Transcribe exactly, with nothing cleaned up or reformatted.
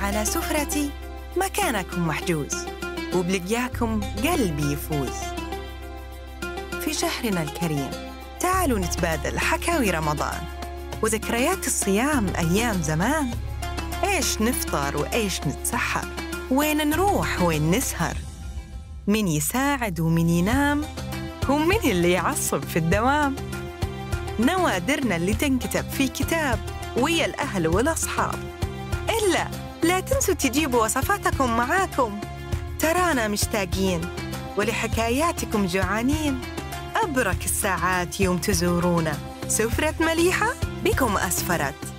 على سفرتي مكانكم محجوز، وبلقياكم قلبي يفوز. في شهرنا الكريم تعالوا نتبادل حكاوي رمضان وذكريات الصيام أيام زمان. إيش نفطر وإيش نتسحر، وين نروح وين نسهر، مين يساعد ومين ينام، ومين اللي يعصب في الدوام. نوادرنا اللي تنكتب في كتاب ويا الأهل والأصحاب. إلا لا تنسوا تجيبوا وصفاتكم معاكم، ترانا مشتاقين ولحكاياتكم جوعانين. أبرك الساعات يوم تزورونا، سفرة مليحة بكم أسفرت.